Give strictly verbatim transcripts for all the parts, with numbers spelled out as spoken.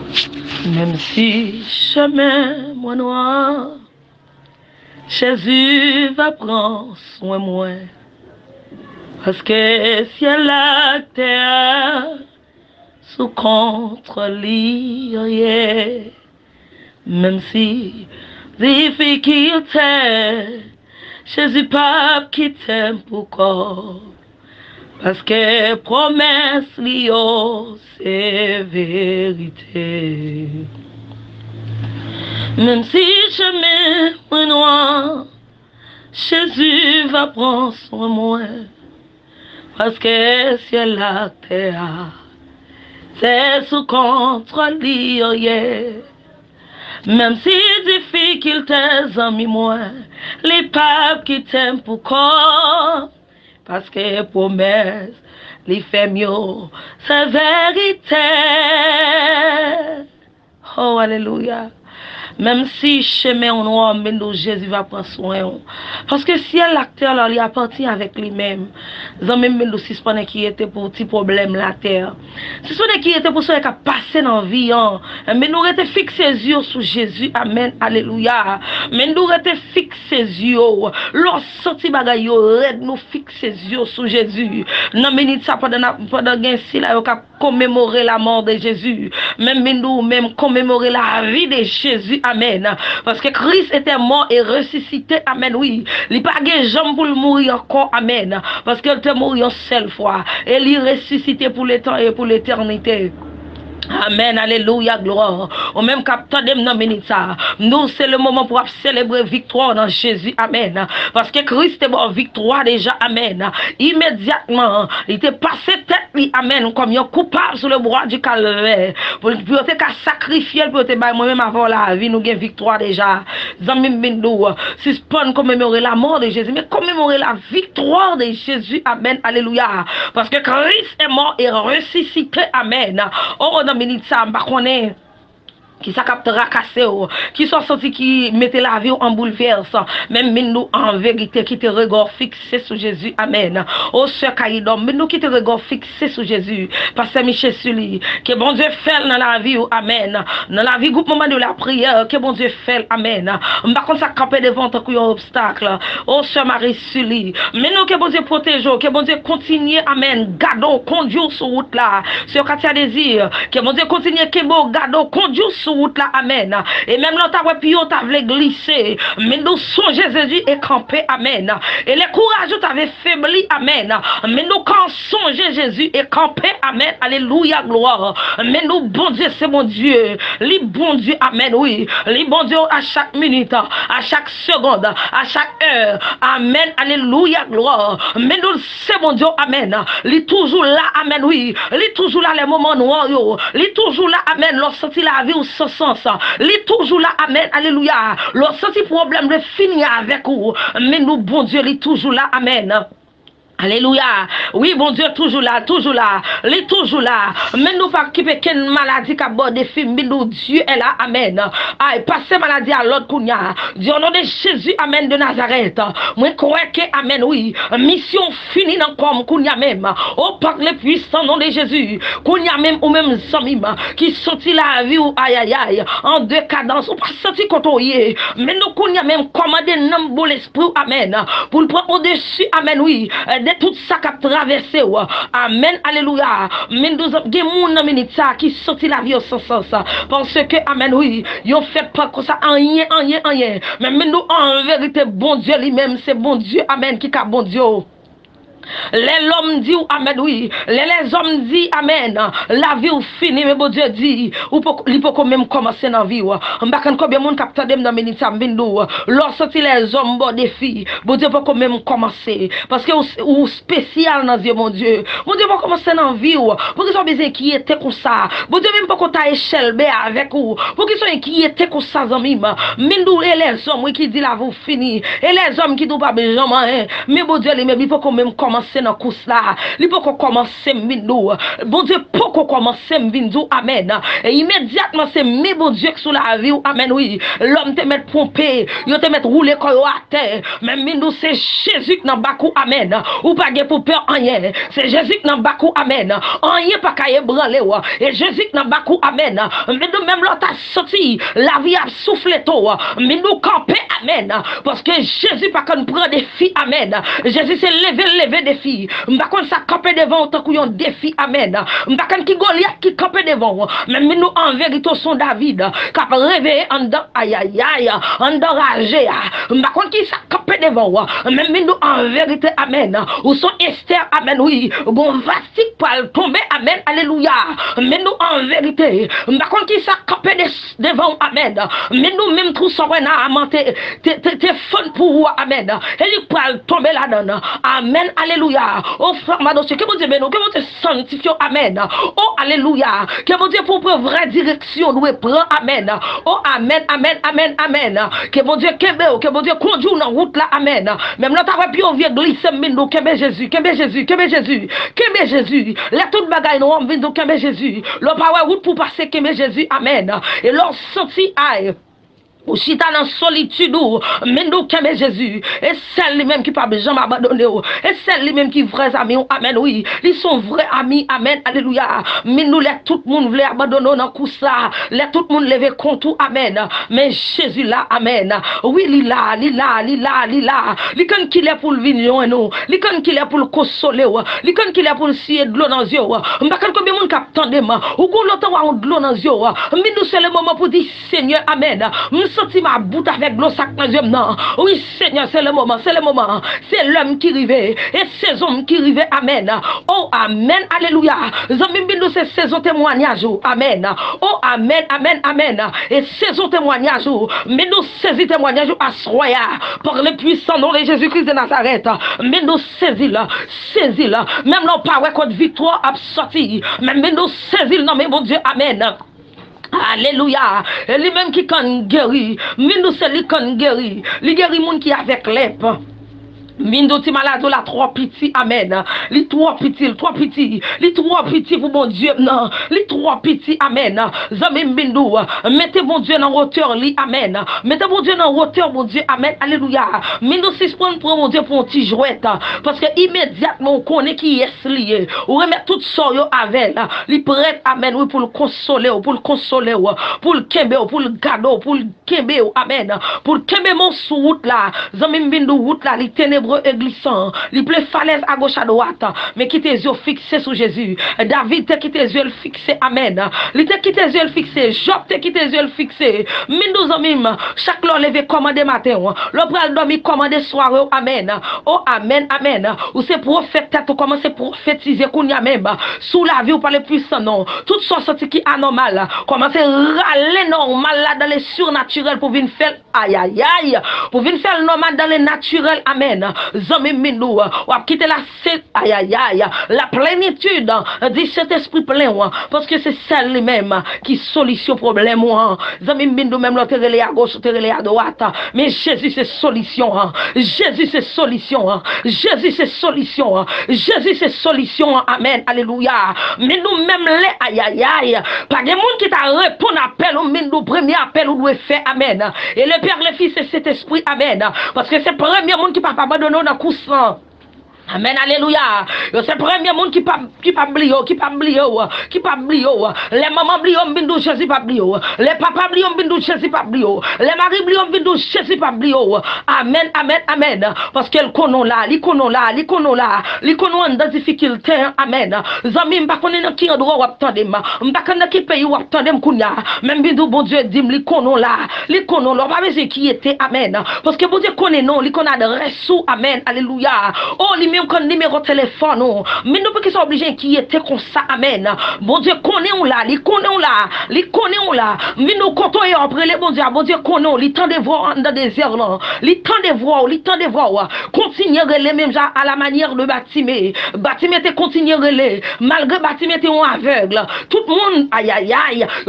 Même si chemin moins noir, Jésus va prendre soin de moi. Parce que ciel la terre sous contre-lui, yeah. Même si difficulté, Jésus pas quitter pour corps. Parce que promesse lui c'est vérité. Même si chemin est noir, Jésus va prendre soin de moi. Parce que ciel la terre, c'est sous contre lui, yeah. Même si difficultés amis moi, les papes qui t'aiment pour corps. Parce que promesse, les fait mieux, c'est vérité. Oh, alléluia. Même si chemin en noir, mais nous, Jésus va prendre soin. Parce que si l'acteur là, il appartient avec lui-même. Même nous, si ce n'est qui était pour petit problème la terre. Si ce n'est qui était pour ceux qui a passé dans la vie. Hein. Mais nous restons fixés les yeux sur Jésus. Amen. Alléluia. Mais nous restons fixés les yeux. Lorsque sorti bagaille, nous fixés les yeux sur Jésus. Non, mais nous, pendant pendant si là, on a commémoré la mort de Jésus. Même nous, même commémorer la vie de Jésus. Amen. Parce que Christ était mort et ressuscité. Amen. Oui. Il n'a pas de jambes pour mourir encore. Amen. Parce qu'il était mort une seule fois. Et il est ressuscité pour le temps et pour l'éternité. Amen, alléluia, gloire. Au même capteur de nous, c'est le moment pour célébrer victoire dans Jésus. Amen. Parce que Christ est mort victoire déjà. Amen. Immédiatement, il était passé tête, amen, comme un coupable sur le bois du calvaire. Pour être sacrifié, pour être moi-même avant la vie, nous avons victoire déjà. Si ce pas commémorer la mort de Jésus, mais commémorer la victoire de Jésus. Amen, alléluia. Parce que Christ est mort et ressuscité. Amen. Oh, dans minute ça m'a connaît qui ça captera cassé qui sont sortis qui mettait la vie en bouleverse même nous en vérité qui te regard fixé sur Jésus. Amen. Au sœur Kaïdom mais nous qui te regard fixé sur Jésus parce que Michel Sully que bon Dieu fait dans la vie. Amen. Dans la vie groupe moment de la prière que bon Dieu fait. Amen. Par contre ça camper devant tant qu'il y a obstacle. Au sœur Marie Sully mais nous que bon Dieu protège que bon Dieu continue. Amen. Gardons conduire sur route là sur Katia Désir que bon Dieu continue que bon gardons conduire sur route là. Amen. Et même là t'as puis on t'a glisser mais nous songez Jésus et camper. Amen. Et les courageux t'avaient faibli. Amen. Mais nous quand songez Jésus et camper. Amen. Alléluia, gloire. Mais nous bon Dieu c'est mon Dieu. Les bon Dieu. Amen. Oui. Les bon Dieu à chaque minute, à chaque seconde, à chaque heure. Amen. Alléluia, gloire. Mais nous c'est mon Dieu. Amen. Les toujours là. Amen. Oui. Les toujours là les moments noirs. Les toujours là. Amen. Lorsque la vie ou sans sens. Les toujours là. Amen. Alléluia. Lorsque problème de finir avec vous. Mais nous bon Dieu les toujours là. Amen. Alléluia. Oui, bon Dieu, toujours là, toujours là. Il est toujours là. Mais nous pas quitter quelle maladie qui aborde des films. Mais nous, Dieu est là. Amen. Aïe, passez maladie à l'autre kounya. Dieu au nom de Jésus, amen, de Nazareth. Moi, crois que, amen, oui. Mission finie dans comme kounya même. Au parc le puissant nom de Jésus. Kounya même, ou même samim. Qui sorti la vie ou aïe aïe aïe. En deux cadences. Ou pas sorti côtoyer. Mais nous, kounya même, commander nom pour l'esprit. Amen. Pour le prendre au-dessus. Amen, oui. De tout ça qui a traversé. Amen, alléluia. Mais nous avons des gens qui sortent la vie au sens. Parce que, amen, oui, ils ont fait pas comme ça, rien, rien, rien. Mais nous, en vérité, bon Dieu lui-même, c'est bon Dieu, amen, qui a bon Dieu. Les hommes disent amen, oui. Les, les hommes disent amen. La vie ou fini, mais bon Dieu dit, ou il peut quand même commencer dans la vie. On va quand combien de monde capte dem dans ministère bindo. Lorsque les hommes bon des filles, bon Dieu peut quand même commencer. Parce que ou spécial dans Dieu, mon Dieu. Bon Dieu peut commencer dans la vie. Pour qu'ils soient besoin qui était comme ça. Bon Dieu même pas qu'on t'a échelle avec vous. Pour qu'ils soient inquiétés comme ça, amis. Mais nous, et les hommes qui disent la vie finie. Et les hommes qui disent pas besoin, mais bon Dieu, il peut quand même commencer. commencer dans course là. Il peut commencer minou. Bon Dieu, pour qu'on commence m'vindou, amen. Et immédiatement c'est mes bon Dieu qui sous la vie, amen, oui. L'homme te met pompé, yo te met rouler comme à terre. Même minou c'est Jésus qui n'a pas coup, amen. Ou pas pour peur rien. C'est Jésus qui n'a pas coup, amen. Rien pas qu'à ébranler, et Jésus qui n'a pas coup, amen. Mais nous même l'autre a sorti, la vie a soufflé tout. Mais nous camper, amen. Parce que Jésus pas qu'on prend des filles, amen. Jésus c'est lever, lever des filles. Par contre ça camper devant autant qu'on défi, amen. Par contre qui Goliath qui camper devant. Mais nous en vérité son David qui a réveillé en dedans, aïe aïe aïe, en dedans ragé. Par contre qui ça camper devant. Mais nous en vérité, amen. Ou son Esther, amen, oui. Bon vastique pour tomber, amen, alléluia. Mais nous en vérité, par contre qui ça camper devant, amen. Mais nous même tout ça, t'es fun pour vous, amen. Et il peut tomber là-dedans, amen, alléluia. Oh frère, madame, que vous dites, que vous dites sanctifié, amen. Oh alléluia. Que vous dites pour prendre vraie direction, nous prendre, amen. Oh amen, amen, amen, amen. Que vous dites, que vous dites, conduire dans route là, amen. Même là, t'as pu envie glisser, mais nous, que Jésus, que Jésus, que Jésus, que Jésus. Les toutes bagailles, nous, on vient de que Jésus. Le pas route pour passer, que Jésus, amen. Et l'on senti, aïe. Ou si t'as dans solitude, mais nous qui aimons Jésus, et celle lui-même qui pas besoin m'abandonner, et celle lui-même qui vrais amis, amen, oui, ils sont vrais amis, amen, alléluia. Mais nous, les tout le monde voulait abandonner dans coup ça, les tout le monde lever contre, amen. Mais Jésus là, amen. Oui, il là, il là, il là, il là. Il quand qu'il est pour le vignon, nous, il quand qu'il est pour le consoler, il quand qu'il est pour le scier de l'eau dans les yeux, mais quand combien de monde capte ou qu'on l'entend de l'eau dans les yeux, mais nous c'est le moment pour dire Seigneur, amen. Senti ma boute avec l'eau sac dans les non. Oui, Seigneur, c'est le moment, c'est le moment. C'est l'homme qui rivait. Et ces hommes qui rivaient, amen. Oh, amen, alléluia. Zami nous c'est saison témoignage. Amen. Oh, amen, amen, amen. Et saison témoignage. Mais nous saisis témoignage à soya. Par le puissant nom de Jésus-Christ de Nazareth. Mais nous saisis là. Saisis là. Même non pas ouais contre victoire a sorti. Mais nous saisis non mais mon Dieu, amen. Alléluia. Et lui-même qui can guéri. Mais nous c'est lui can guéri. Lui guéri moun qui avec l'ép. Mindo ti malade la trois petits, amen. Les trois petits, trois petits, les trois petits pour mon Dieu, non. Les trois petits, amen. Zami Mindo, mettez mon Dieu dans hauteur, li, amen. Mettez mon Dieu dans hauteur, mon Dieu, amen. Alléluia. Mindo si prendre pour mon Dieu pour un petit jouet, parce que immédiatement on connaît qui est lié. On remet tout ça avec, li prête, amen, oui, pour le consoler, pour le consoler, pour le kembe, pour le gado, pour le kembe, amen. Pour le kembe mon sous route là, Zami Mindo route là, les ténébreux et glissant, il pleut falaise à gauche à droite, mais qui tes yeux fixés sur Jésus. David te qui tes yeux fixés, amen. Il te qui tes yeux fixés, Job te qui tes yeux fixés. Mais nous amim, chaque l'heure levé commandé matin, le bras dormi commandé soirée, amen. Oh amen, amen. Ou c'est prophète tête, ou comment c'est prophétiser qu'on y a même, sous la vie ou par le puissant non. Toutes sortes qui anormal, comment c'est râler normal là dans les surnaturels pour venir faire aïe aïe aïe, pour venir faire normal dans les naturels, amen. Zami minou, ou a quitté la aïe aïe aïe, la plénitude de cet esprit plein, parce que c'est celle lui-même qui solution problème. Zami minou, même l'autre relais à gauche, l'autre relais à droite, mais Jésus c'est solution, Jésus c'est solution, Jésus c'est solution, Jésus c'est solution, amen, alléluia. Mais nous même les aïe aïe aïe, pas de monde qui t'a répondu à appel, ou minou, premier appel, ou doit faire, amen. Et le Père, le Fils et cet esprit, amen, parce que c'est le premier monde qui pas abandonner dans le courant. Amen, alléluia. C'est le premier monde qui pas qui pas oublié, qui pas oublié, qui pas oublié. Les mamans oublié, bindou Jésus pas oublié. Les papas oublié, bindou Jésus pas oublié. Les maris oublié, bindou Jésus pas oublié. Amen, amen, amen. Parce qu'elle connaît là, li connaît là, li connaît là, li connaît dans difficulté. Amen. Zami m'pa connaît dans qui endroit ou attendez ma. M'pa connaît dans qui pays ou attendez m'kounya. Même bindou bon Dieu dit li connaît là, li connaît là, pas besoin qui était. Amen. Parce que bon Dieu connaît non, li connaît adresse ou amen. Alléluia. Oh li même qu'on numéro téléphone non. Mais nous pas sont obligés qui était comme ça. Amen. Bon Dieu connaît on là, li connaît on là, li connaît on là. Mais nous comptons après les bon Dieu, bon Dieu connaît on, li temps de voir dans des désert là. Li temps de voir, li temps de voir. Continuer les mêmes gens à la manière de Batimé. Batimé te continuer les malgré Batimé te aveugle. Tout le monde aïe aïe aïe, il t'a passé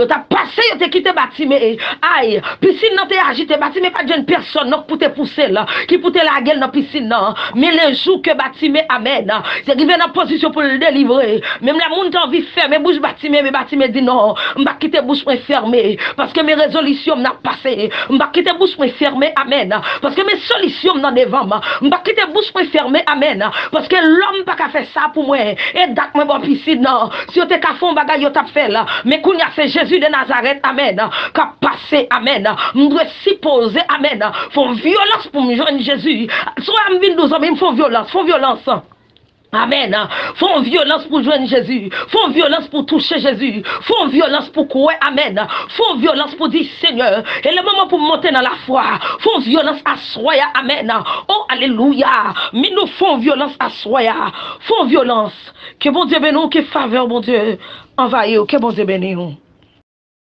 passé, yo te quitté Batimé. Aïe, piscine nan te agité, Batimé pas de jeune personne non pour te pousser là, qui pour te la gueule dans piscine non. Mais le jour que Batimé amène, c'est arrivé dans position pour le délivrer. Même la monde a envie de fermer bouche Batimé, mais Batimé dit non, m'pa quitter bouche fermée parce que mes résolutions n'a passé. M'pa quitter bouche fermée, amen. Parce que mes solutions dans devant moi, m'pa quitter bouche fermée, amen. Parce que l'homme pas qu'à faire ça pour moi. Et date moi bon piscine non. Si on te ka font bagay yo t'a fait là, mais qu'on y a c'est Jésus de Nazareth, amen. Qu'a passé, amen. M'doit supposer, amen. Font violence pour me joindre Jésus. Soit m'vinn douze hommes, ils font violence, font violence. Amen. Font violence pour joindre Jésus. Font violence pour toucher Jésus. Font violence pour courir. Amen. Font violence pour dire Seigneur. Et le moment pour monter dans la foi. Font violence à soya. Amen. Oh, alléluia. Mais nous font violence à soya. Font violence. Que bon Dieu bénisse, que faveur, bon Dieu, envahir. Que bon Dieu bénisse.